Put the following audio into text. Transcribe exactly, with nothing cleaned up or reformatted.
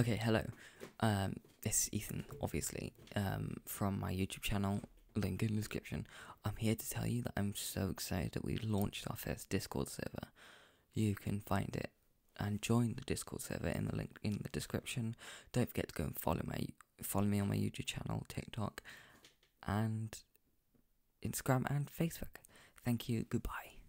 Okay, hello. Um, this is Ethan, obviously, um, from my YouTube channel, link in the description. I'm here to tell you that I'm so excited that we launched our first Discord server. You can find it and join the Discord server in the link in the description. Don't forget to go and follow my follow me on my YouTube channel, TikTok, and Instagram and Facebook. Thank you. Goodbye.